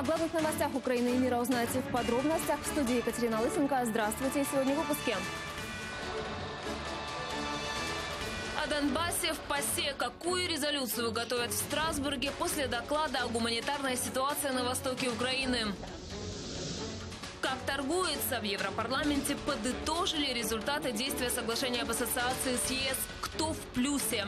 О главных новостях Украины и мира узнаете в подробностях. В студии Екатерина Лысенко. Здравствуйте. Сегодня в выпуске. О Донбассе в ПАСЕ. Какую резолюцию готовят в Страсбурге после доклада о гуманитарной ситуации на востоке Украины? Как торгуется? В Европарламенте подытожили результаты действия соглашения об ассоциации с ЕС. Кто в плюсе?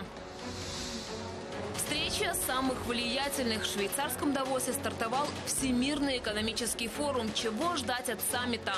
Встреча самых влиятельных. В швейцарском Давосе стартовал Всемирный экономический форум. Чего ждать от саммита?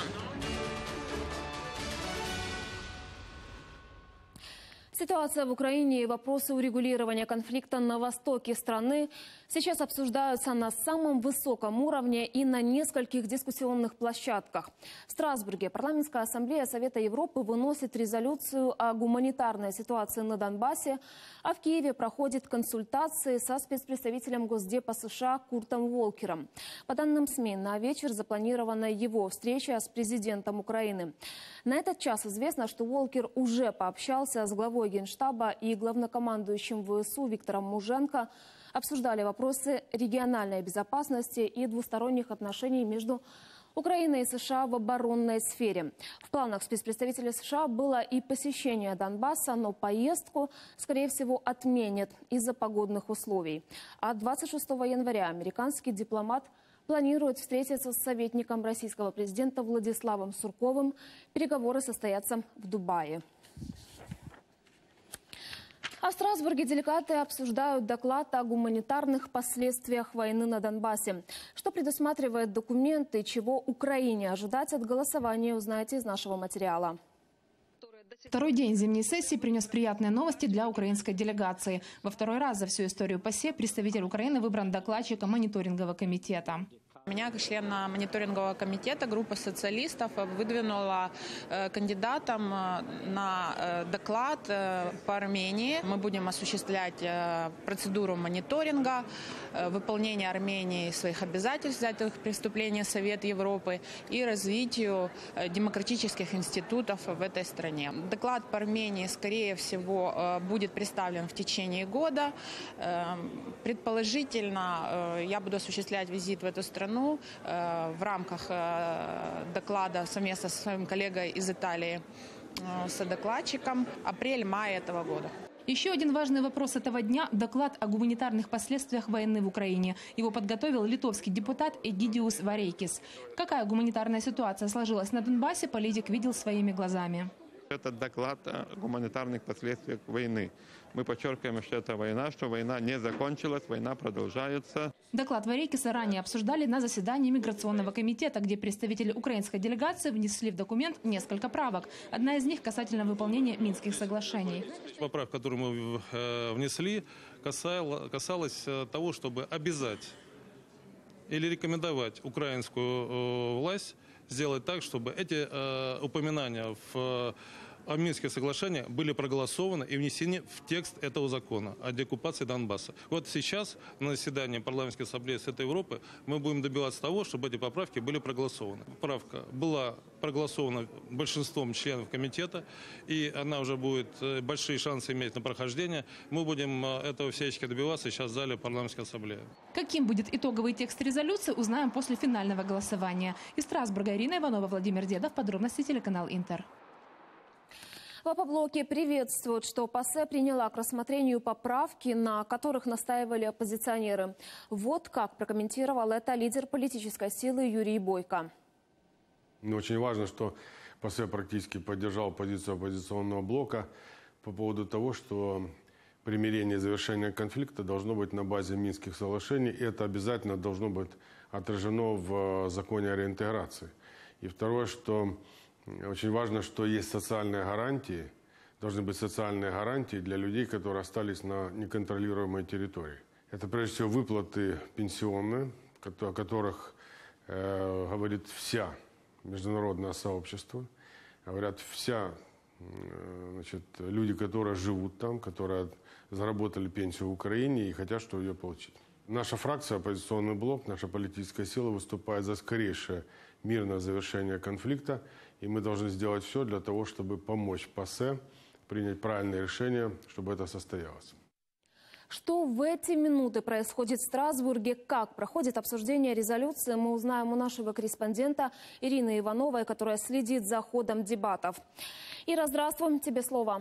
Ситуация в Украине и вопросы урегулирования конфликта на востоке страны сейчас обсуждаются на самом высоком уровне и на нескольких дискуссионных площадках. В Страсбурге парламентская ассамблея Совета Европы выносит резолюцию о гуманитарной ситуации на Донбассе, а в Киеве проходят консультации со спецпредставителем Госдепа США Куртом Волкером. По данным СМИ, на вечер запланирована его встреча с президентом Украины. На этот час известно, что Волкер уже пообщался с главой Генштаба и главнокомандующим ВСУ Виктором Муженко, обсуждали вопросы региональной безопасности и двусторонних отношений между Украиной и США в оборонной сфере. В планах спецпредставителя США было и посещение Донбасса, но поездку, скорее всего, отменят из-за погодных условий. А 26 января американский дипломат планирует встретиться с советником российского президента Владиславом Сурковым. Переговоры состоятся в Дубае. А в Страсбурге делегаты обсуждают доклад о гуманитарных последствиях войны на Донбассе. Что предусматривает документ и чего Украине ожидать от голосования, узнаете из нашего материала. Второй день зимней сессии принес приятные новости для украинской делегации. Во второй раз за всю историю ПАСЕ представитель Украины выбран докладчиком мониторингового комитета. Меня, как члена мониторингового комитета, группа социалистов выдвинула кандидатом на доклад по Армении. Мы будем осуществлять процедуру мониторинга, выполнения Армении своих обязательств, взятых в преступление Совет Европы и развитию демократических институтов в этой стране. Доклад по Армении, скорее всего, будет представлен в течение года. Предположительно, я буду осуществлять визит в эту страну в рамках доклада совместно со своим коллегой из Италии, содокладчиком, апрель-май этого года. Еще один важный вопрос этого дня – доклад о гуманитарных последствиях войны в Украине. Его подготовил литовский депутат Эгидиус Варейкис. Какая гуманитарная ситуация сложилась на Донбассе, политик видел своими глазами. Это доклад о гуманитарных последствиях войны. Мы подчеркиваем, что это война, что война не закончилась, война продолжается. Доклад Варейкиса ранее обсуждали на заседании Миграционного комитета, где представители украинской делегации внесли в документ несколько правок. Одна из них касательно выполнения Минских соглашений. Поправка, которую мы внесли, касалась того, чтобы обязать или рекомендовать украинскую власть сделать так, чтобы эти упоминания о Минских соглашениях были проголосованы и внесены в текст этого закона о деоккупации Донбасса. Вот сейчас на заседании парламентской ассамблеи Совета Европы мы будем добиваться того, чтобы эти поправки были проголосованы. Поправка была проголосована большинством членов комитета, и она уже будет большие шансы иметь на прохождение. Мы будем этого всячески добиваться сейчас в зале парламентской ассамблеи. Каким будет итоговый текст резолюции, узнаем после финального голосования. Из Страсбурга Ирина Иванова, Владимир Дедов. Подробности телеканал Интер. В Апоблоке приветствуют, что ПАСЕ приняла к рассмотрению поправки, на которых настаивали оппозиционеры. Вот как прокомментировал это лидер политической силы Юрий Бойко. Очень важно, что ПАСЕ практически поддержал позицию оппозиционного блока по поводу того, что примирение и завершение конфликта должно быть на базе Минских соглашений, и это обязательно должно быть отражено в законе о реинтеграции. И второе, что очень важно, что есть социальные гарантии, должны быть социальные гарантии для людей, которые остались на неконтролируемой территории. Это прежде всего выплаты пенсионные, о которых говорит вся международное сообщество, говорят люди, которые живут там, которые заработали пенсию в Украине и хотят, что ее получить. Наша фракция, оппозиционный блок, наша политическая сила выступает за скорейшее мирное завершение конфликта, и мы должны сделать все для того, чтобы помочь ПАСЕ принять правильное решение, чтобы это состоялось. Что в эти минуты происходит в Страсбурге, как проходит обсуждение резолюции, мы узнаем у нашего корреспондента Ирины Ивановой, которая следит за ходом дебатов. Ира, здравствуй, тебе слово.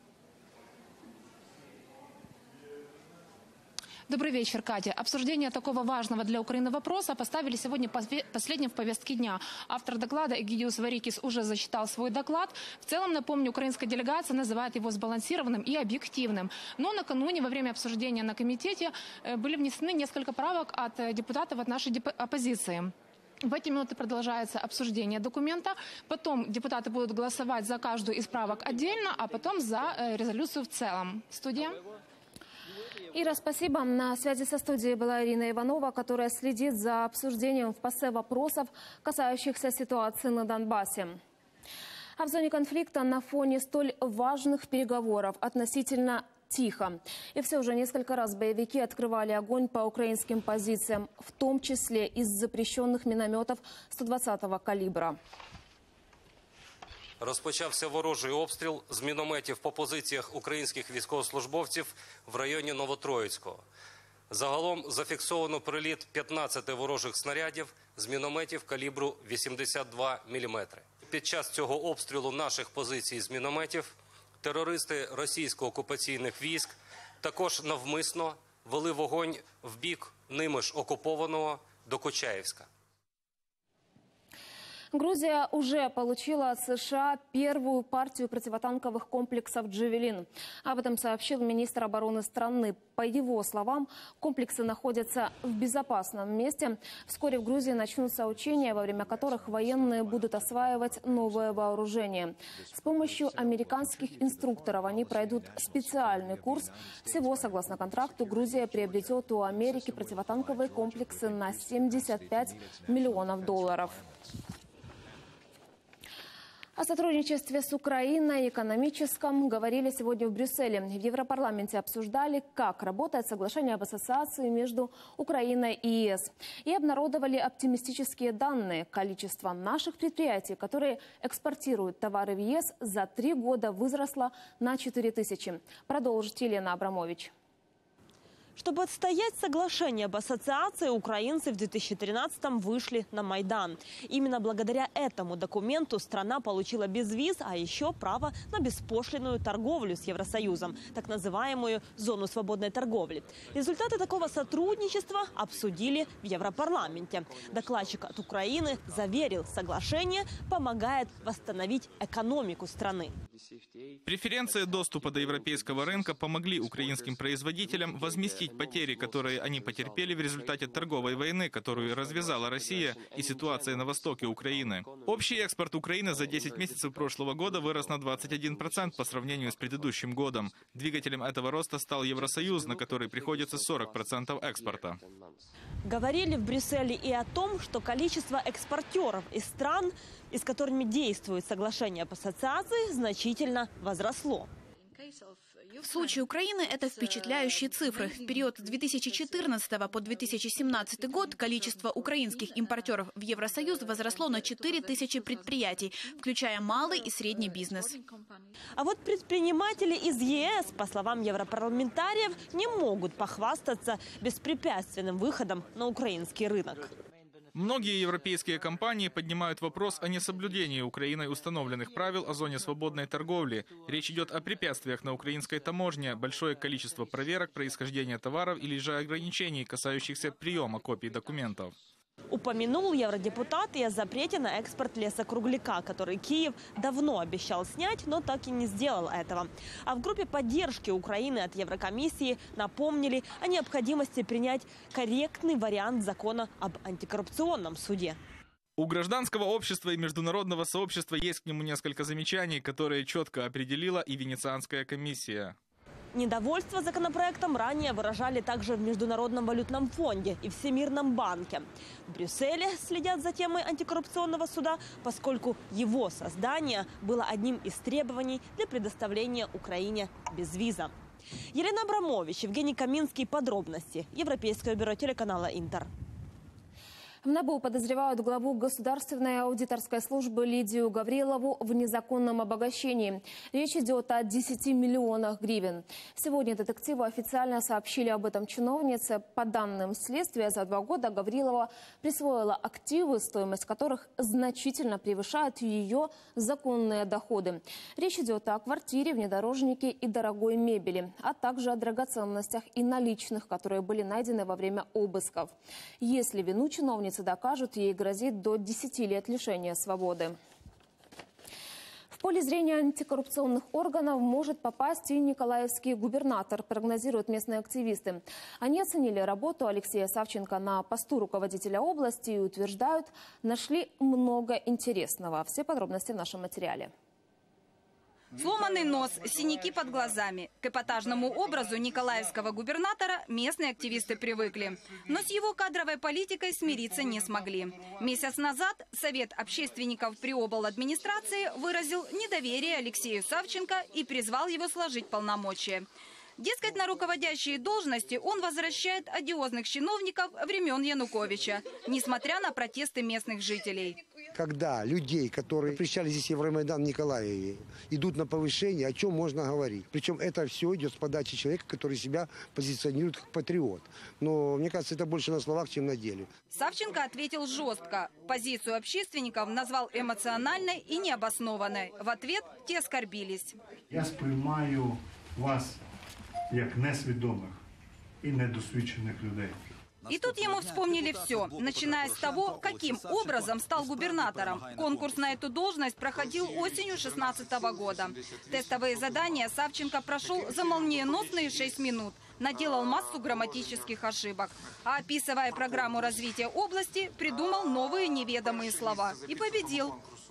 Добрый вечер, Катя. Обсуждение такого важного для Украины вопроса поставили сегодня последним в повестке дня. Автор доклада Эгидиус Варейкис уже зачитал свой доклад. В целом, напомню, украинская делегация называет его сбалансированным и объективным. Но накануне, во время обсуждения на комитете, были внесены несколько правок от депутатов от нашей оппозиции. В эти минуты продолжается обсуждение документа. Потом депутаты будут голосовать за каждую из правок отдельно, а потом за резолюцию в целом. Студия. Ира, спасибо. На связи со студией была Ирина Иванова, которая следит за обсуждением в ПАСЕ вопросов, касающихся ситуации на Донбассе. А в зоне конфликта на фоне столь важных переговоров относительно тихо. И все же несколько раз боевики открывали огонь по украинским позициям, в том числе из запрещенных минометов 120-го калибра. Розпочався ворожий обстріл з мінометів по позиціях українських військовослужбовців в районі Новотроїцького. Загалом зафіксовано приліт 15 ворожих снарядів з мінометів калібру 82 мм. Під час цього обстрілу наших позицій з мінометів терористи російсько-окупаційних військ також навмисно вели вогонь в бік ними ж окупованого Докучаевска. Грузия уже получила от США первую партию противотанковых комплексов «Джавелин». Об этом сообщил министр обороны страны. По его словам, комплексы находятся в безопасном месте. Вскоре в Грузии начнутся учения, во время которых военные будут осваивать новое вооружение. С помощью американских инструкторов они пройдут специальный курс. Всего, согласно контракту, Грузия приобретет у Америки противотанковые комплексы на $75 миллионов. О сотрудничестве с Украиной экономическом говорили сегодня в Брюсселе. В Европарламенте обсуждали, как работает соглашение об ассоциации между Украиной и ЕС. И обнародовали оптимистические данные. Количество наших предприятий, которые экспортируют товары в ЕС, за 3 года возросло на 4000. Продолжит Елена Абрамович. Чтобы отстоять соглашение об ассоциации, украинцы в 2013-м вышли на Майдан. Именно благодаря этому документу страна получила безвиз, а еще право на беспошлинную торговлю с Евросоюзом, так называемую зону свободной торговли. Результаты такого сотрудничества обсудили в Европарламенте. Докладчик от Украины заверил, соглашение помогает восстановить экономику страны. Преференции доступа до европейского рынка помогли украинским производителям возместить потери, которые они потерпели в результате торговой войны, которую развязала Россия, и ситуация на востоке Украины. Общий экспорт Украины за 10 месяцев прошлого года вырос на 21% по сравнению с предыдущим годом. Двигателем этого роста стал Евросоюз, на который приходится 40% экспорта. Говорили в Брюсселе и о том, что количество экспортеров из стран, с которыми действует соглашение об ассоциации, значительно возросло. В случае Украины это впечатляющие цифры. В период с 2014 по 2017 год количество украинских импортеров в Евросоюз возросло на 4000 предприятий, включая малый и средний бизнес. А вот предприниматели из ЕС, по словам европарламентариев, не могут похвастаться беспрепятственным выходом на украинский рынок. Многие европейские компании поднимают вопрос о несоблюдении Украиной установленных правил о зоне свободной торговли. Речь идет о препятствиях на украинской таможне, большое количество проверок происхождения товаров или же ограничений, касающихся приема копий документов. Упомянул евродепутат и о запрете на экспорт лесокругляка, который Киев давно обещал снять, но так и не сделал этого. А в группе поддержки Украины от Еврокомиссии напомнили о необходимости принять корректный вариант закона об антикоррупционном суде. У гражданского общества и международного сообщества есть к нему несколько замечаний, которые четко определила и Венецианская комиссия. Недовольство законопроектом ранее выражали также в Международном валютном фонде и Всемирном банке. В Брюсселе следят за темой антикоррупционного суда, поскольку его создание было одним из требований для предоставления Украине безвиза. Елена Абрамович, Евгений Каминский. Подробности. Европейское бюро телеканала «Интер». В НАБУ подозревают главу Государственной аудиторской службы Лидию Гаврилову в незаконном обогащении. Речь идет о 10 миллионах гривен. Сегодня детективы официально сообщили об этом чиновнице. По данным следствия, за 2 года Гаврилова присвоила активы, стоимость которых значительно превышает ее законные доходы. Речь идет о квартире, внедорожнике и дорогой мебели, а также о драгоценностях и наличных, которые были найдены во время обысков. Если вину чиновницы докажут, ей грозит до 10 лет лишения свободы. В поле зрения антикоррупционных органов может попасть и николаевский губернатор, прогнозируют местные активисты. Они оценили работу Алексея Савченко на посту руководителя области и утверждают, нашли много интересного. Все подробности в нашем материале. Сломанный нос, синяки под глазами. К эпатажному образу николаевского губернатора местные активисты привыкли. Но с его кадровой политикой смириться не смогли. Месяц назад Совет общественников при обладминистрации выразил недоверие Алексею Савченко и призвал его сложить полномочия. Дескать, на руководящие должности он возвращает одиозных чиновников времен Януковича, несмотря на протесты местных жителей. Когда людей, которые встречали здесь Евромайдан в Николаеве, идут на повышение, о чем можно говорить? Причем это все идет с подачи человека, который себя позиционирует как патриот. Но мне кажется, это больше на словах, чем на деле. Савченко ответил жестко. Позицию общественников назвал эмоциональной и необоснованной. В ответ те оскорбились. Я сприймаю вас як несвідомих и недосвідчених людей. И тут ему вспомнили все, начиная с того, каким образом стал губернатором. Конкурс на эту должность проходил осенью 2016 года. Тестовые задания Савченко прошел за молниеносные 6 минут. Наделал массу грамматических ошибок. А описывая программу развития области, придумал новые неведомые слова. И победил.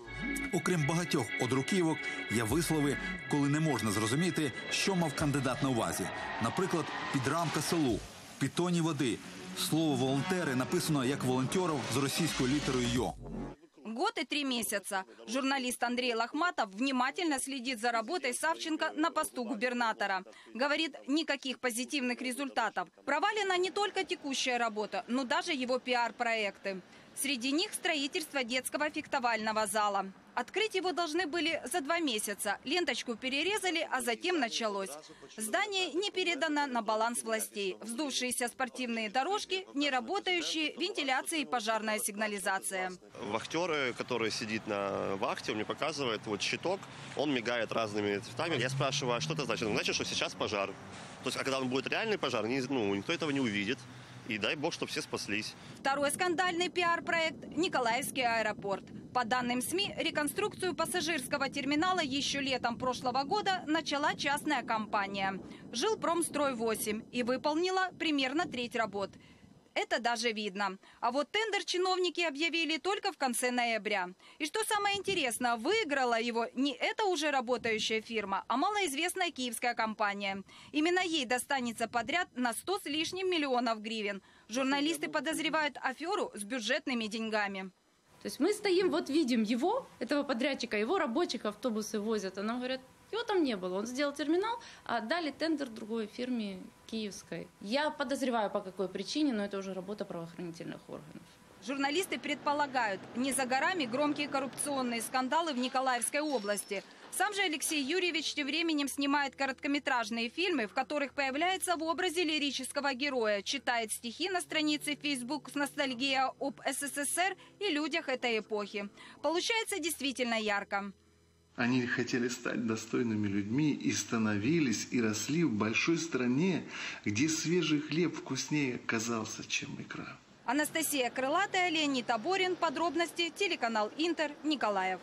Окрім багатьох одруківок, є вислови, коли не можна зрозуміти, що мав кандидат на увазі. Наприклад, підрамка селу, підтоні води. Слово «волонтери» написано як волонтеров з російською літерою «ё». Год и 3 месяца. Журналист Андрей Лохматов внимательно следит за работой Савченко на посту губернатора. Говорит, никаких позитивных результатов. Провалена не только текущая работа, но даже его пиар-проекты. Среди них строительство детского фехтовального зала. Открыть его должны были за 2 месяца. Ленточку перерезали, а затем началось. Здание не передано на баланс властей. Вздувшиеся спортивные дорожки, неработающие вентиляция и пожарная сигнализация. Вахтер, который сидит на вахте, он мне показывает вот щиток, он мигает разными цветами. Я спрашиваю, а что это значит? Значит, что сейчас пожар. То есть, а когда он будет реальный пожар, никто этого не увидит. И дай бог, чтобы все спаслись. Второй скандальный пиар-проект – Николаевский аэропорт. По данным СМИ, реконструкцию пассажирского терминала еще летом прошлого года начала частная компания «Жилпромстрой-8» и выполнила примерно треть работ. Это даже видно. А вот тендер чиновники объявили только в конце ноября. И что самое интересное, выиграла его не эта уже работающая фирма, а малоизвестная киевская компания. Именно ей достанется подряд на 100 с лишним миллионов гривен. Журналисты подозревают аферу с бюджетными деньгами. То есть мы стоим, вот видим его, этого подрядчика, его рабочих автобусы возят. А нам говорят, его там не было. Он сделал терминал, а дали тендер другой фирме киевской. Я подозреваю, по какой причине, но это уже работа правоохранительных органов. Журналисты предполагают, не за горами громкие коррупционные скандалы в Николаевской области. Сам же Алексей Юрьевич тем временем снимает короткометражные фильмы, в которых появляется в образе лирического героя, читает стихи на странице Facebook с ностальгией об СССР и людях этой эпохи. Получается действительно ярко. Они хотели стать достойными людьми и становились, и росли в большой стране, где свежий хлеб вкуснее казался, чем икра. Анастасия Крылатая, Леонид Аборин. Подробности. Телеканал Интер. Николаев.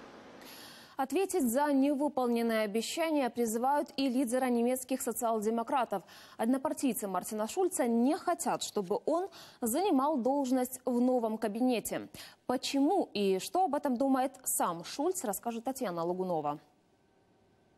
Ответить за невыполненные обещания призывают и лидера немецких социал-демократов. Однопартийцы Мартина Шульца не хотят, чтобы он занимал должность в новом кабинете. Почему и что об этом думает сам Шульц, расскажет Татьяна Логунова.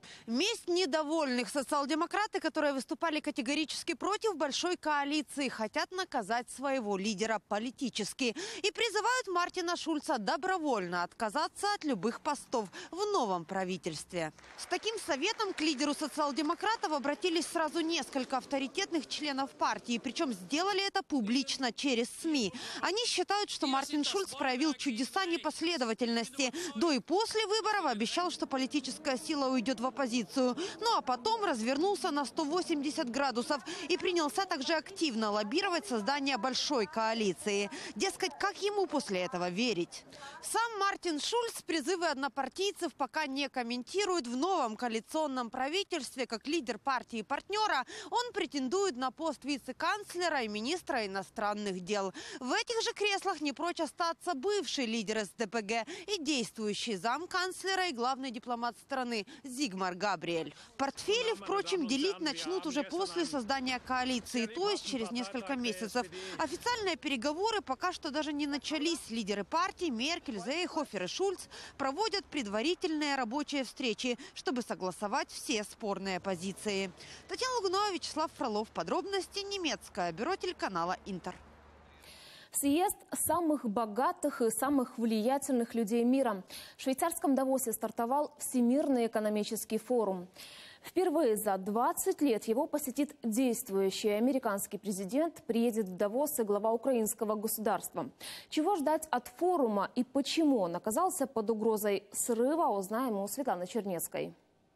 Месть недовольных. Социал-демократы, которые выступали категорически против большой коалиции, хотят наказать своего лидера политически. И призывают Мартина Шульца добровольно отказаться от любых постов в новом правительстве. С таким советом к лидеру социал-демократов обратились сразу несколько авторитетных членов партии. Причем сделали это публично через СМИ. Они считают, что Мартин Шульц проявил чудеса непоследовательности. До и после выборов обещал, что политическая сила уйдет в оппозицию. Ну а потом развернулся на 180 градусов и принялся также активно лоббировать создание большой коалиции. Дескать, как ему после этого верить? Сам Мартин Шульц призывы однопартийцев пока не комментирует. В новом коалиционном правительстве, как лидер партии партнера, он претендует на пост вице-канцлера и министра иностранных дел. В этих же креслах не прочь остаться бывший лидер СДПГ и действующий замканцлера и главный дипломат страны Зигмар Габриэль. Портфели, впрочем, делить начнут уже после создания коалиции, то есть через несколько месяцев. Официальные переговоры пока что даже не начались. Лидеры партий Меркель, Зейхофер и Шульц проводят предварительные рабочие встречи, чтобы согласовать все спорные позиции. Татьяна Лугунова, Вячеслав Фролов. Подробности немецкое бюро телеканала «Интер». Съезд самых богатых и самых влиятельных людей мира. В швейцарском Давосе стартовал Всемирный экономический форум. Впервые за 20 лет его посетит действующий американский президент, приедет в Давос и глава украинского государства. Чего ждать от форума и почему он оказался под угрозой срыва, узнаем у Светланы Чернецкой.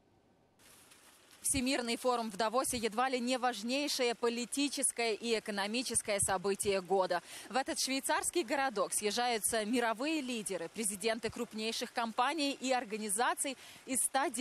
Всемирный форум в Давосе едва ли не важнейшее политическое и экономическое событие года. В этот швейцарский городок съезжаются мировые лидеры, президенты крупнейших компаний и организаций из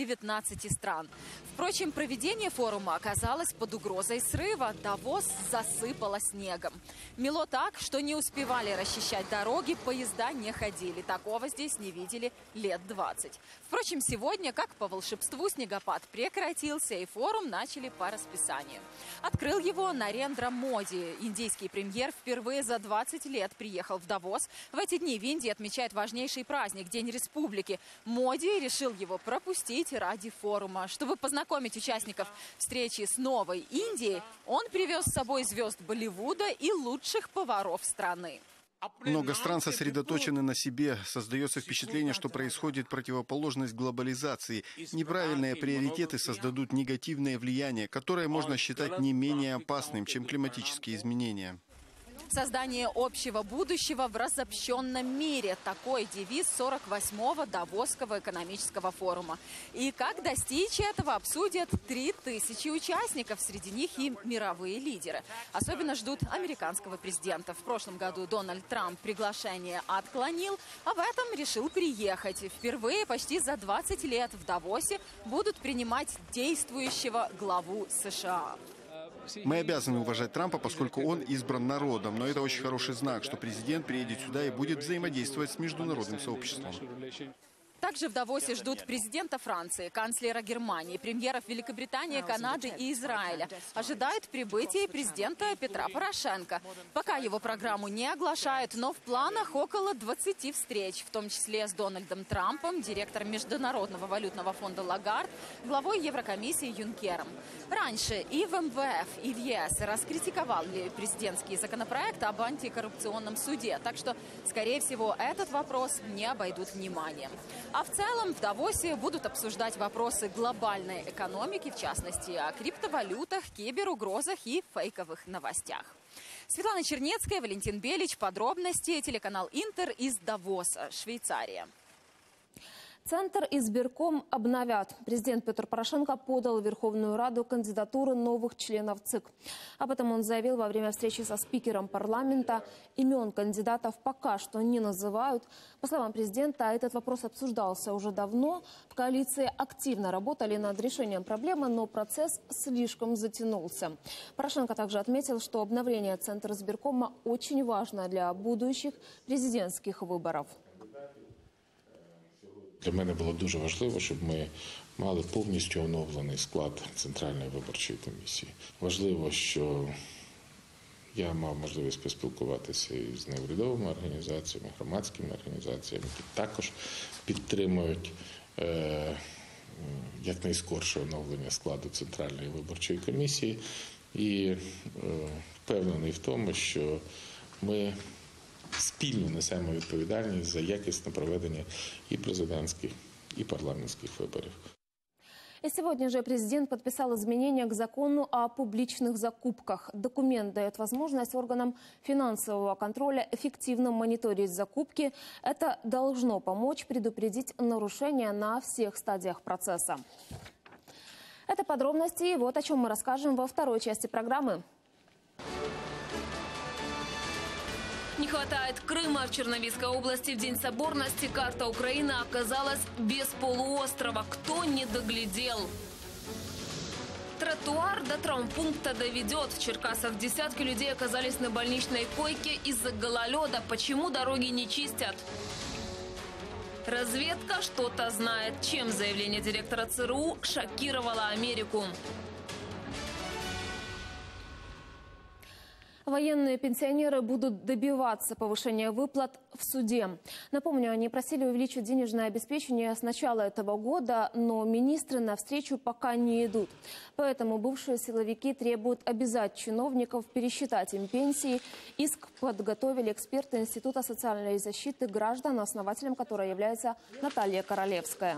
119 стран. Впрочем, проведение форума оказалось под угрозой срыва. Давос засыпало снегом. Мело так, что не успевали расчищать дороги, поезда не ходили. Такого здесь не видели лет 20. Впрочем, сегодня, как по волшебству, снегопад прекратился, и форум начали по расписанию. Открыл его Нарендра Моди. Индийский премьер впервые за 20 лет приехал в Давос. В эти дни в Индии отмечают важнейший праздник – День Республики. Моди решил его пропустить ради форума. Чтобы познакомить участников встречи с новой Индией, он привез с собой звезд Болливуда и лучших поваров страны. Много стран сосредоточены на себе. Создается впечатление, что происходит противоположность глобализации. Неправильные приоритеты создадут негативное влияние, которое можно считать не менее опасным, чем климатические изменения. Создание общего будущего в разобщенном мире. Такой девиз 48-го Давосского экономического форума. И как достичь этого, обсудят 3000 участников. Среди них и мировые лидеры. Особенно ждут американского президента. В прошлом году Дональд Трамп приглашение отклонил, а в этом решил приехать. Впервые почти за 20 лет в Давосе будут принимать действующего главу США. Мы обязаны уважать Трампа, поскольку он избран народом. Но это очень хороший знак, что президент приедет сюда и будет взаимодействовать с международным сообществом. Также в Давосе ждут президента Франции, канцлера Германии, премьеров Великобритании, Канады и Израиля. Ожидают прибытия президента Петра Порошенко. Пока его программу не оглашают, но в планах около 20 встреч, в том числе с Дональдом Трампом, директором Международного валютного фонда Лагард, главой Еврокомиссии Юнкером. Раньше и в МВФ, и в ЕС раскритиковали президентский законопроект об антикоррупционном суде. Так что, скорее всего, этот вопрос не обойдут вниманием. А в целом в Давосе будут обсуждать вопросы глобальной экономики, в частности, о криптовалютах, киберугрозах и фейковых новостях. Светлана Чернецкая, Валентин Белич. Подробности. Телеканал «Интер» из Давоса, Швейцария. Центр избирком обновят. Президент Петр Порошенко подал в Верховную Раду кандидатуры новых членов ЦИК. Об этом он заявил во время встречи со спикером парламента. Имен кандидатов пока что не называют. По словам президента, этот вопрос обсуждался уже давно. В коалиции активно работали над решением проблемы, но процесс слишком затянулся. Порошенко также отметил, что обновление Центра избиркома очень важно для будущих президентских виборів. Для мене було дуже важливо, щоб ми мали повністю оновлений склад Центральної виборчої комісії. Важливо, що я мав можливість поспілкуватися із неурядовими організаціями, громадськими організаціями, які також підтримують якнайскорше оновлення складу Центральної виборчої комісії. І впевнений в тому, що ми спільно несемо відповідальність за якісне проведення і президентських, и парламентских выборов. И сегодня же президент подписал изменения к закону о публичных закупках. Документ дает возможность органам финансового контроля эффективно мониторить закупки. Это должно помочь предупредить нарушения на всех стадиях процесса. Это подробности, и вот о чем мы расскажем во второй части программы. Не хватает Крыма. В Черновицкой области в День соборности карта Украины оказалась без полуострова. Кто не доглядел? Тротуар до травмпункта доведет. В Черкасах десятки людей оказались на больничной койке из-за гололеда. Почему дороги не чистят? Разведка что-то знает. Чем заявление директора ЦРУ шокировало Америку? Военные пенсионеры будут добиваться повышения выплат в суде. Напомню, они просили увеличить денежное обеспечение с начала этого года, но министры навстречу пока не идут. Поэтому бывшие силовики требуют обязать чиновников пересчитать им пенсии. Иск подготовили эксперты Института социальной защиты граждан, основателем которой является Наталья Королевская.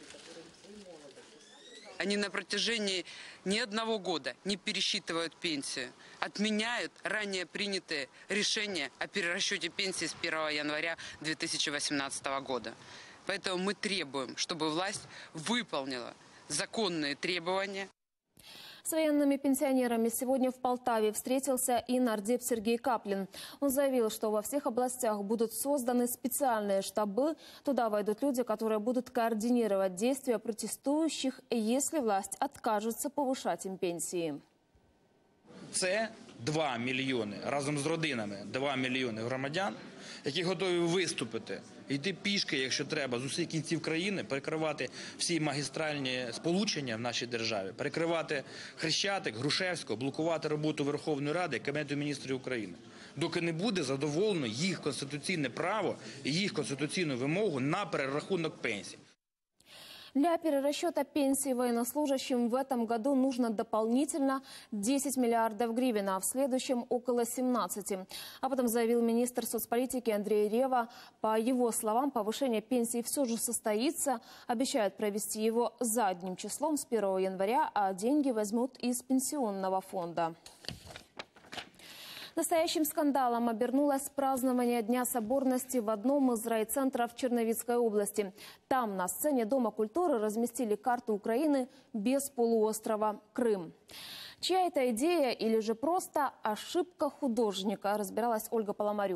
Они на протяжении ни одного года не пересчитывают пенсию, отменяют ранее принятые решения о перерасчете пенсии с 1 января 2018 года. Поэтому мы требуем, чтобы власть выполнила законные требования. С военными пенсионерами сегодня в Полтаве встретился и нардеп Сергей Каплин. Он заявил, что во всех областях будут созданы специальные штабы. Туда войдут люди, которые будут координировать действия протестующих, если власть откажется повышать им пенсии. Це 2 мільйони, разом з родинами, 2 мільйони громадян, які готові виступити, йти пішки, якщо треба, з усіх кінців країни, перекривати всі магістральні сполучення в нашій державі, перекривати Хрещатик, Грушевського, блокувати роботу Верховної Ради і Кабінету міністрів України. Доки не буде задоволено їх конституційне право і їх конституційну вимогу на перерахунок пенсій. Для перерасчета пенсий военнослужащим в этом году нужно дополнительно 10 миллиардов гривен, а в следующем около 17. Об этом заявил министр соцполитики Андрей Рева. По его словам, повышение пенсий все же состоится. Обещают провести его задним числом с 1 января, а деньги возьмут из пенсионного фонда. Настоящим скандалом обернулось празднование Дня соборности в одном из райцентров Черновицкой области. Там на сцене Дома культуры разместили карту Украины без полуострова Крым. Чья это идея или же просто ошибка художника, разбиралась Ольга Поломарюк.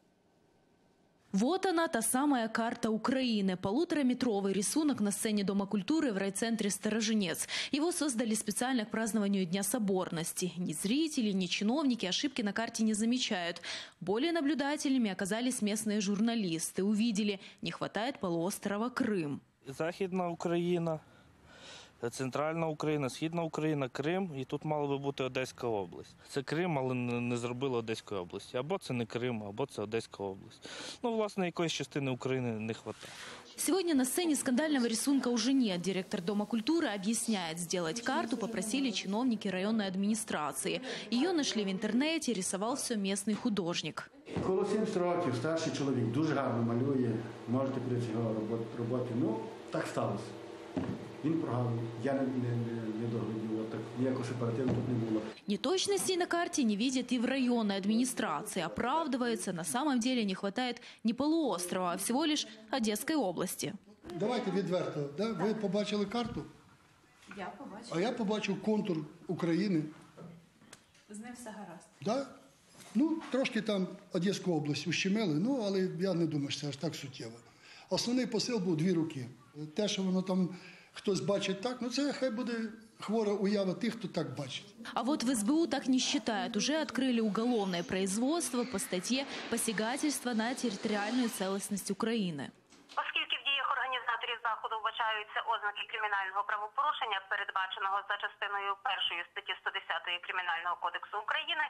Вот она, та самая карта Украины. 1,5-метровый рисунок на сцене Дома культуры в райцентре Сторожинец. Его создали специально к празднованию Дня соборности. Ни зрители, ни чиновники ошибки на карте не замечают. Более наблюдательными оказались местные журналисты. Увидели, не хватает полуострова Крым. Західна Україна, Центральна Україна, Східна Україна, Крим, і тут мала би бути Одеська область. Це Крим, але не зробили Одеської області. Або це не Крим, або це Одеська область. Ну, власне, якоїсь частини України не вистачає. Сегодня на сцене скандального рисунка уже нет. Директор Дома культуры объясняет, сделать карту попросили чиновники районной администрации. Ее нашли в интернете, рисовал все местный художник. Коло 70 років, старший чоловік, дуже гарно малює, можете прийти його роботи. Ну, так сталося. Він прогавив, я не доглядів, так ніякого сепаратизму тут не було. Неточностей на карте не видят и в районной администрации. Оправдывается, на самом деле не хватает не полуострова, а всего лишь Одесской области. Давайте відверто, да? Ви побачили карту? Я побачила. А я побачив контур України. З ним все гаразд. Да? Ну, трошки там Одеську область ущемили, ну, але я не думаю, що це аж так суттєво. Основний посил був 2 руки. Те, що воно там хтось бачить так, ну це хай буде хвора уява тих, хто так бачить. А вот в СБУ так не считают. Уже открыли уголовное производство по статье «Посягательство на территориальную целостность Украины». Оскільки в діях організаторів заходу вбачаються ознаки кримінального правопорушення, передбаченого за частиною 1 статті 110 Кримінального кодексу України,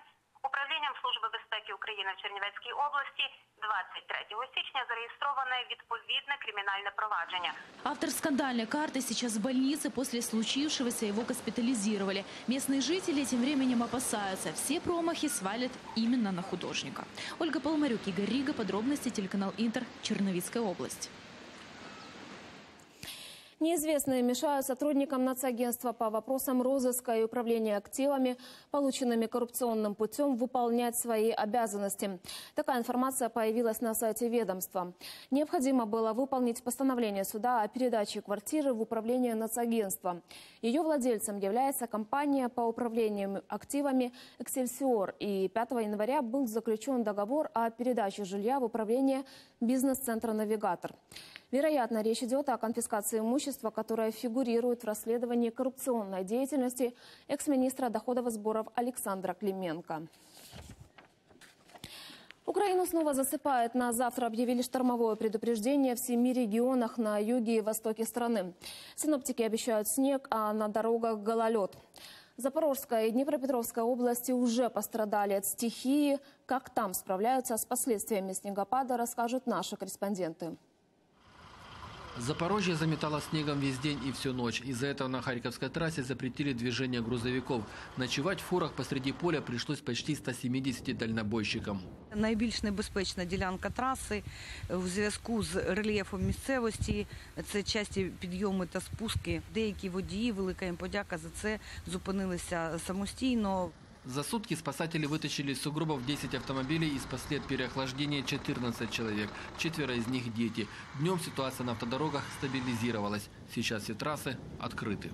Управлінням Служби безпеки України в Чернівецькій області 23 січня зареєстроване відповідне кримінальне провадження. Автор скандальной карты сейчас в больнице. После случившегося его госпитализировали. Местные жители тем временем опасаются. Все промахи свалят именно на художника. Ольга Полмарюк, Игорь Рига. Подробности телеканал Интер. Черновицкая область. Неизвестные мешают сотрудникам Нацагентства по вопросам розыска и управления активами, полученными коррупционным путем, выполнять свои обязанности. Такая информация появилась на сайте ведомства. Необходимо было выполнить постановление суда о передаче квартиры в управление Нацагентства. Ее владельцем является компания по управлению активами «Эксельсиор». И 5 января был заключен договор о передаче жилья в управление бизнес-центра «Навигатор». Вероятно, речь идет о конфискации имущества, которое фигурирует в расследовании коррупционной деятельности экс-министра доходов и сборов Александра Клименко. Украину снова засыпает. На завтра объявили штормовое предупреждение в 7 регионах на юге и востоке страны. Синоптики обещают снег, а на дорогах гололед. Запорожская и Днепропетровская области уже пострадали от стихии. Как там справляются с последствиями снегопада, расскажут наши корреспонденты. Запорожье заметало снегом весь день и всю ночь. Из-за этого на Харьковской трассе запретили движение грузовиков. Ночевать в фурах посреди поля пришлось почти 170 дальнобойщикам. Найбільш небезпечна ділянка траси у зв'язку з рельєфом місцевості. Це часті підйоми та спуски. Деякі водії, велика їм подяка за це, зупинилися самостійно. За сутки спасатели вытащили из сугробов 10 автомобилей и спасли от переохлаждения 14 человек. 4 из них дети. Днем ситуация на автодорогах стабилизировалась. Сейчас все трассы открыты.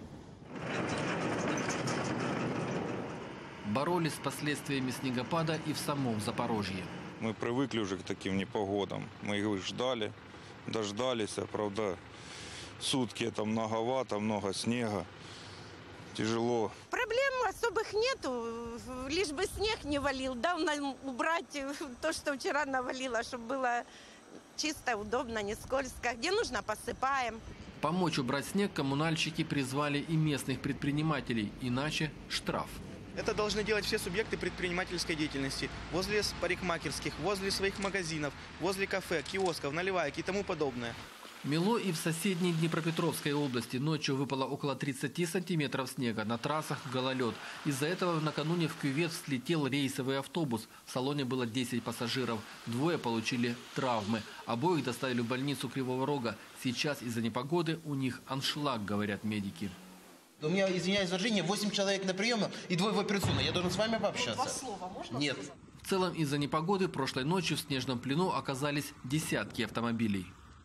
Боролись с последствиями снегопада и в самом Запорожье. Мы привыкли уже к таким непогодам. Мы их ждали, дождались. Правда, сутки это многовато, много снега. Тяжело. Проблем особых нету, лишь бы снег не валил. Дал нам убрать то, что вчера навалило, чтобы было чисто, удобно, не скользко. Где нужно, посыпаем. Помочь убрать снег коммунальщики призвали и местных предпринимателей, иначе штраф. Это должны делать все субъекты предпринимательской деятельности. Возле парикмахерских, возле своих магазинов, возле кафе, киосков, наливаек и тому подобное. Мело и в соседней Днепропетровской области. Ночью выпало около 30 сантиметров снега. На трассах гололед. Из-за этого накануне в кювет взлетел рейсовый автобус. В салоне было 10 пассажиров. 2 получили травмы. Обоих доставили в больницу Кривого Рога. Сейчас из-за непогоды у них аншлаг, говорят медики. У меня, извиняюсь за выражение, 8 человек на приеме и 2 в операционной. Я должен с вами пообщаться. 2 слова можно? Нет. В целом из-за непогоды прошлой ночью в снежном плену оказались десятки автомобилей.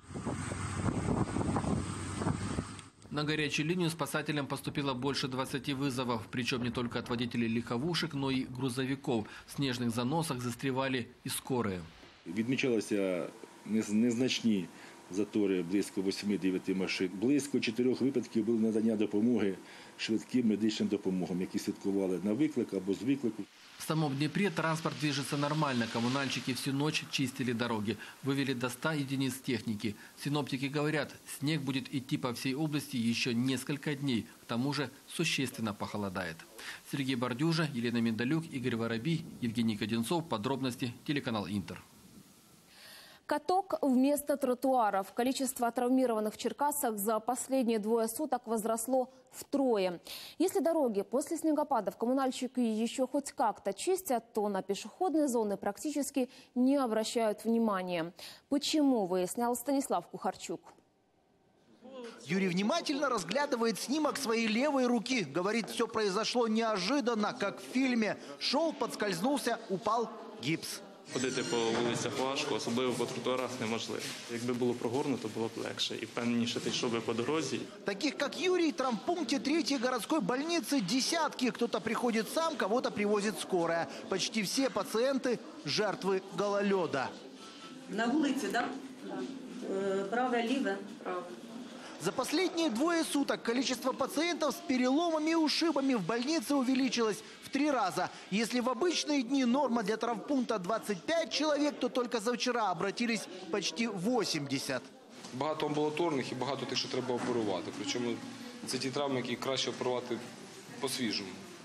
На горячую линию спасателям поступило больше 20 вызовов. Причем не только от водителей легковушек, но и грузовиков. В снежных заносах застревали и скорые. Відмічалися незначні затори, близько 8-9 машин. Близько 4 випадків було надання допомоги швидким медичним допомогам, які слідкували на виклик або з виклику. В самом Днепре транспорт движется нормально. Коммунальщики всю ночь чистили дороги. Вывели до 100 единиц техники. Синоптики говорят, снег будет идти по всей области еще несколько дней. К тому же существенно похолодает. Сергей Бордюжа, Елена Миндалюк, Игорь Воробий, Евгений Кодинцов. Подробности телеканал Интер. Каток вместо тротуаров. Количество травмированных в Черкасах за последние 2 суток возросло втрое. Если дороги после снегопадов коммунальщики еще хоть как-то чистят, то на пешеходные зоны практически не обращают внимания. Почему, выяснял Станислав Кухарчук. Юрий внимательно разглядывает снимок своей левой руки. Говорит, все произошло неожиданно, как в фильме. Шел, подскользнулся, упал, гипс. Ходити по вулицях важко, особливо по тротуарах неможливо. Якби було прогорнуто, було б легше і впевненіше ти йшов би по дорозі. Таких, как Юрий, в травмпункте 3-й городской больницы десятки. Кто-то приходит сам, кого-то привозит скорая. Почти все пациенты – жертвы гололеда. На улице, да? Правое, левое? Правое. За последние 2 суток количество пациентов с переломами и ушибами в больнице увеличилось в 3 раза. Если в обычные дни норма для травмпункта 25 человек, то только за вчера обратились почти 80. Багато амбулаторних і багато тих, що треба оперувати. Причому це ті травми, які краще оперувати по-свіжому.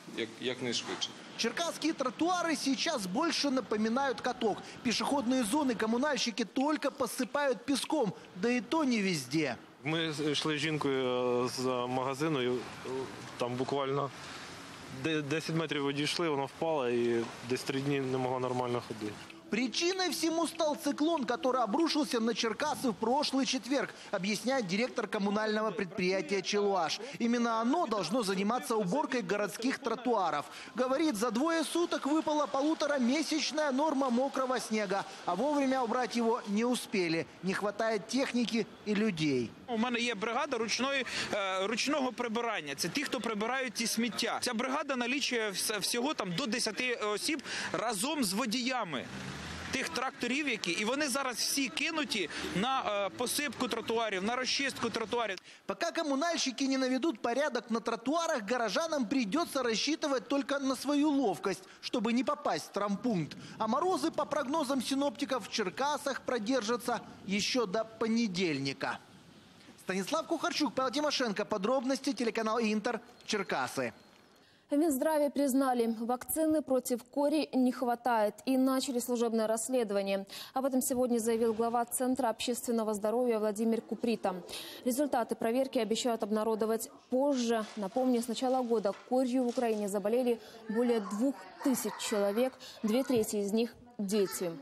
якнайшвидше. Черкасские тротуары сейчас больше напоминают каток. Пешеходные зоны коммунальщики только посыпают песком, да и то не везде. Ми йшли з жінкою з магазину, і там буквально 10 метрів відійшли, вона впала і десь 3 дні не могла нормально ходити. Причиной всему стал циклон, который обрушился на Черкасы в прошлый четверг, объясняет директор коммунального предприятия «Челуаш». Именно оно должно заниматься уборкой городских тротуаров. Говорит, за 2 суток выпала 1,5-месячная норма мокрого снега, а вовремя убрать его не успели. Не хватает техники и людей. У мене є бригада ручного прибирання. Це ті, хто прибирають ті сміття. Ця бригада налічує всього там до 10 осіб разом з водіями тих тракторів, і вони зараз всі кинуті на посипку тротуарів, на розчистку тротуарів. Пока коммунальщики не наведут порядок на тротуарах, горожанам придется рассчитывать только на свою ловкость, чтобы не попасть в травмпункт. А морозы, по прогнозам синоптиков, в Черкасах продержатся еще до понедельника. Станислав Кухарчук, Павел Тимошенко. Подробности, телеканал Интер, Черкасы. В Минздраве признали, вакцины против кори не хватает и начали служебное расследование. Об этом сегодня заявил глава Центра общественного здоровья Владимир Куприта. Результаты проверки обещают обнародовать позже. Напомню, с начала года корью в Украине заболели более 2000 человек, 2/3 из них – дети.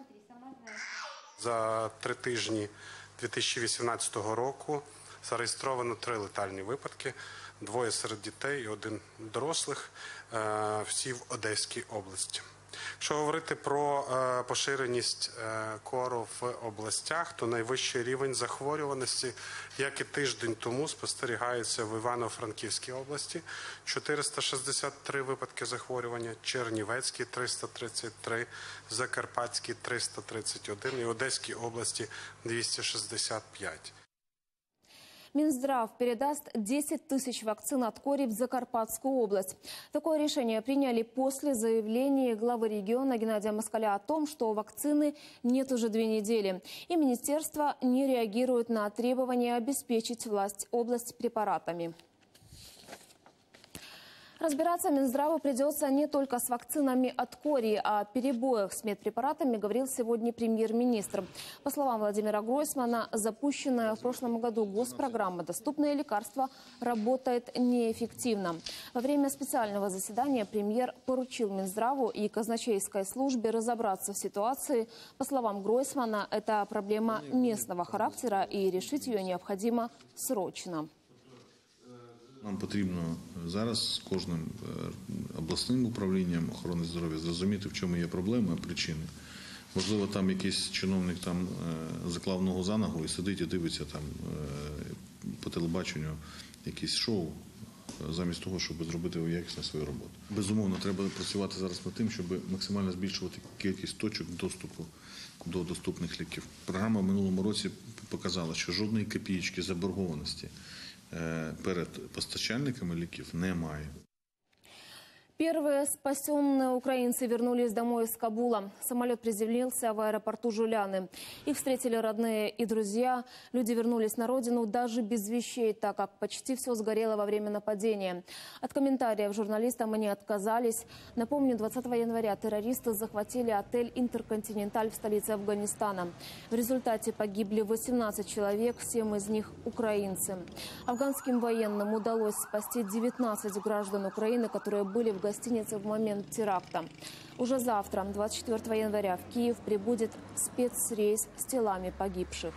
За 3 тижні 2018 року зареєстровано 3 летальні випадки. 2 серед дітей і 1 дорослих, всі в Одеській області. Якщо говорити про поширеність кору в областях, то найвищий рівень захворюваності, як і тиждень тому, спостерігається в Івано-Франківській області. 463 випадки захворювання, Чернівецькій – 333, Закарпатській – 331 і Одеській області – 265. Минздрав передаст 10 тысяч вакцин от кори в Закарпатскую область. Такое решение приняли после заявления главы региона Геннадия Москаля о том, что вакцины нет уже 2 недели. И министерство не реагирует на требования обеспечить область препаратами. Разбираться Минздраву придется не только с вакцинами от кори, а о перебоях с медпрепаратами говорил сегодня премьер-министр. По словам Владимира Гройсмана, запущенная в прошлом году госпрограмма «Доступные лекарства» работает неэффективно. Во время специального заседания премьер поручил Минздраву и казначейской службе разобраться в ситуации. По словам Гройсмана, это проблема местного характера и решить ее необходимо срочно. Нам потрібно зараз з кожним обласним управлінням охорони здоров'я зрозуміти, в чому є проблема, причини. Можливо, там якийсь чиновник там заклав ногу за ногу і сидить і дивиться там по телебаченню якісь шоу, замість того, щоб зробити якісно свою роботу. Безумовно, треба працювати зараз над тим, щоб максимально збільшувати кількість точок доступу до доступних ліків. Програма в минулому році показала, що жодної копієчки заборгованості перед постачальниками ліків немає. Первые спасенные украинцы вернулись домой из Кабула. Самолет приземлился в аэропорту Жуляны. Их встретили родные и друзья. Люди вернулись на родину даже без вещей, так как почти все сгорело во время нападения. От комментариев журналистам они отказались. Напомню, 20 января террористы захватили отель «Интерконтиненталь» в столице Афганистана. В результате погибли 18 человек, 7 из них украинцы. Афганским военным удалось спасти 19 граждан Украины, которые были в гостинице в момент теракта. Уже завтра, 24 января, в Киев прибудет спецрейс с телами погибших.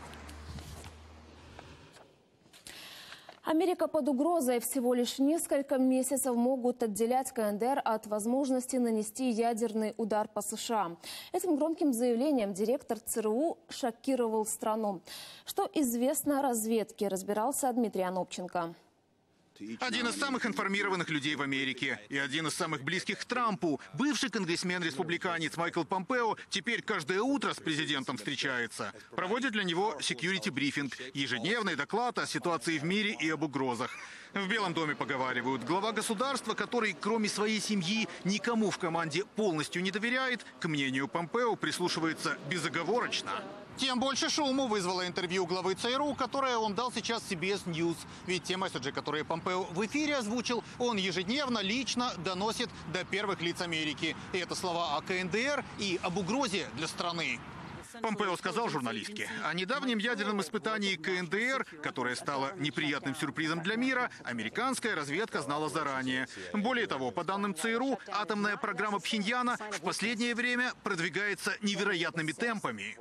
Америка под угрозой. Всего лишь несколько месяцев могут отделять КНДР от возможности нанести ядерный удар по США. Этим громким заявлением директор ЦРУ шокировал страну. Что известно о разведке, разбирался Дмитрий Анопченко. Один из самых информированных людей в Америке и один из самых близких к Трампу, бывший конгрессмен-республиканец Майкл Помпео, теперь каждое утро с президентом встречается. Проводит для него секьюрити-брифинг, ежедневный доклад о ситуации в мире и об угрозах. В Белом доме поговаривают, глава государства, который кроме своей семьи никому в команде полностью не доверяет, к мнению Помпео прислушивается безоговорочно. Тем больше шуму вызвало интервью главы ЦРУ, которое он дал сейчас CBS News. Ведь те месседжи, которые Помпео в эфире озвучил, он ежедневно лично доносит до первых лиц Америки. И это слова о КНДР и об угрозе для страны. Помпео сказал журналистке о недавнем ядерном испытании КНДР, которое стало неприятным сюрпризом для мира, американская разведка знала заранее. Более того, по данным ЦРУ, атомная программа Пхеньяна в последнее время продвигается невероятными темпами.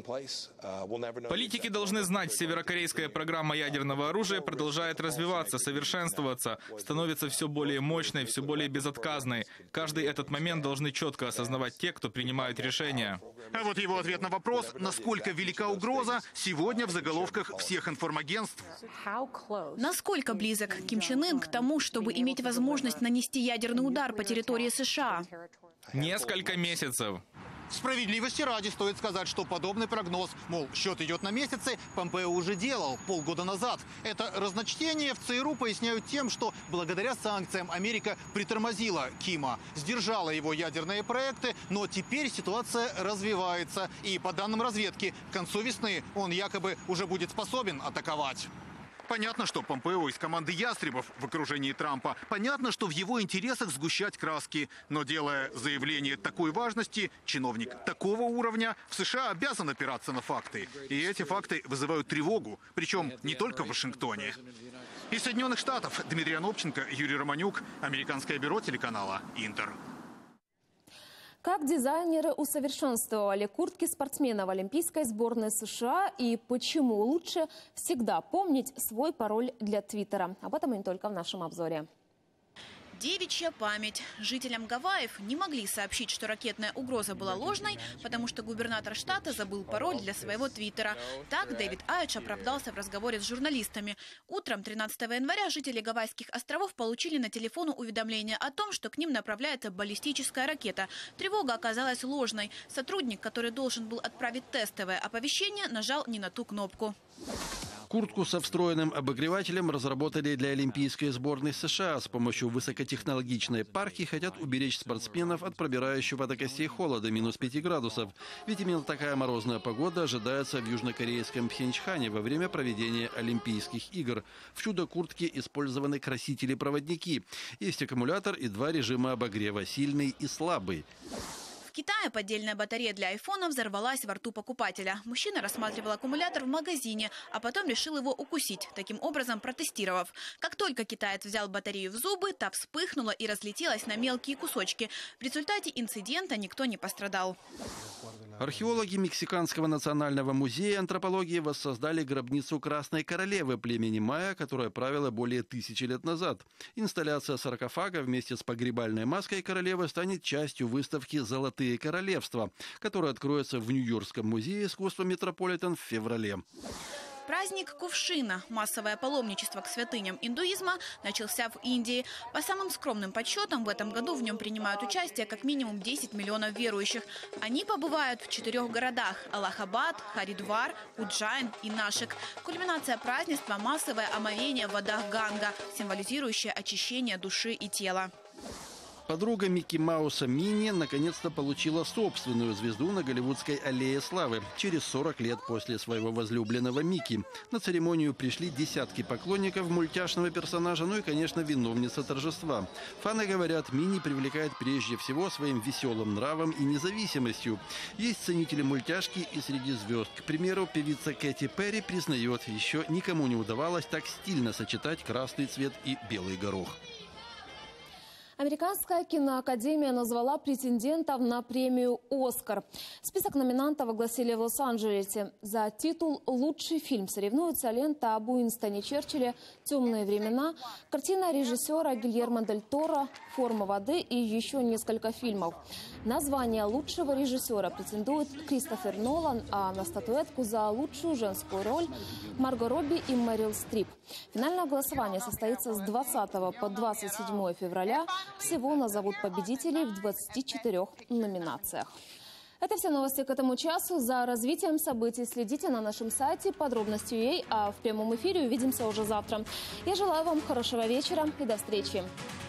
Политики должны знать, северокорейская программа ядерного оружия продолжает развиваться, совершенствоваться, становится все более мощной, все более безотказной. Каждый этот момент должны четко осознавать те, кто принимают решения. А вот его ответ на вопрос, насколько велика угроза, сегодня в заголовках всех информагентств. Насколько близок Ким Чен Ын к тому, чтобы иметь возможность нанести ядерный удар по территории США? Несколько месяцев. Справедливости ради стоит сказать, что подобный прогноз, мол, счет идет на месяцы, Помпео уже делал полгода назад. Это разночтение в ЦРУ поясняют тем, что благодаря санкциям Америка притормозила Кима, сдержала его ядерные проекты, но теперь ситуация развивается. И по данным разведки, к концу весны он якобы уже будет способен атаковать. Понятно, что Помпео из команды ястребов в окружении Трампа. Понятно, что в его интересах сгущать краски. Но делая заявление такой важности, чиновник такого уровня в США обязан опираться на факты. И эти факты вызывают тревогу. Причем не только в Вашингтоне. Из Соединенных Штатов Дмитрий Анопченко, Юрий Романюк, американское бюро телеканала «Интер». Как дизайнеры усовершенствовали куртки спортсменов Олимпийской сборной США и почему лучше всегда помнить свой пароль для Твиттера. Об этом и не только в нашем обзоре. Девичья память. Жителям Гавайев не могли сообщить, что ракетная угроза была ложной, потому что губернатор штата забыл пароль для своего твиттера. Так Дэвид Айдж оправдался в разговоре с журналистами. Утром 13 января жители Гавайских островов получили на телефон уведомление о том, что к ним направляется баллистическая ракета. Тревога оказалась ложной. Сотрудник, который должен был отправить тестовое оповещение, нажал не на ту кнопку. Куртку со встроенным обогревателем разработали для Олимпийской сборной США. С помощью высокотехнологичной парки хотят уберечь спортсменов от пробирающего до костей холода -5 градусов. Ведь именно такая морозная погода ожидается в южнокорейском Пхенчхане во время проведения Олимпийских игр. В чудо-куртке использованы красители-проводники. Есть аккумулятор и 2 режима обогрева – сильный и слабый. В Китае поддельная батарея для айфона взорвалась во рту покупателя. Мужчина рассматривал аккумулятор в магазине, а потом решил его укусить, таким образом протестировав. Как только китаец взял батарею в зубы, та вспыхнула и разлетелась на мелкие кусочки. В результате инцидента никто не пострадал. Археологи Мексиканского национального музея антропологии воссоздали гробницу Красной Королевы племени майя, которая правила более 1000 лет назад. Инсталляция саркофага вместе с погребальной маской королевы станет частью выставки «Золотые королевства», которая откроется в Нью-Йоркском музее искусства «Метрополитен» в феврале. Праздник Кувшина, массовое паломничество к святыням индуизма, начался в Индии. По самым скромным подсчетам, в этом году в нем принимают участие как минимум 10 миллионов верующих. Они побывают в 4 городах – Аллахабад, Харидвар, Уджайн и Нашик. Кульминация празднества – массовое омовение в водах Ганга, символизирующее очищение души и тела. Подруга Микки Мауса Минни наконец-то получила собственную звезду на Голливудской аллее славы через 40 лет после своего возлюбленного Микки. На церемонию пришли десятки поклонников мультяшного персонажа, ну и, конечно, виновница торжества. Фаны говорят, Минни привлекает прежде всего своим веселым нравом и независимостью. Есть ценители мультяшки и среди звезд. К примеру, певица Кэти Перри признает, еще никому не удавалось так стильно сочетать красный цвет и белый горох. Американская киноакадемия назвала претендентов на премию «Оскар». Список номинантов огласили в Лос-Анджелесе. За титул «Лучший фильм» соревнуются лента об Уинстоне Черчилле «Темные времена», картина режиссера Гильермо дель Торо «Форма воды» и еще несколько фильмов. На звание лучшего режиссера претендует Кристофер Нолан, а на статуэтку за лучшую женскую роль Марго Робби и Мэрил Стрип. Финальное голосование состоится с 20 по 27 февраля. Всего назовут победителей в 24 номинациях. Это все новости к этому часу. За развитием событий следите на нашем сайте подробности.ua, а в прямом эфире увидимся уже завтра. Я желаю вам хорошего вечера и до встречи.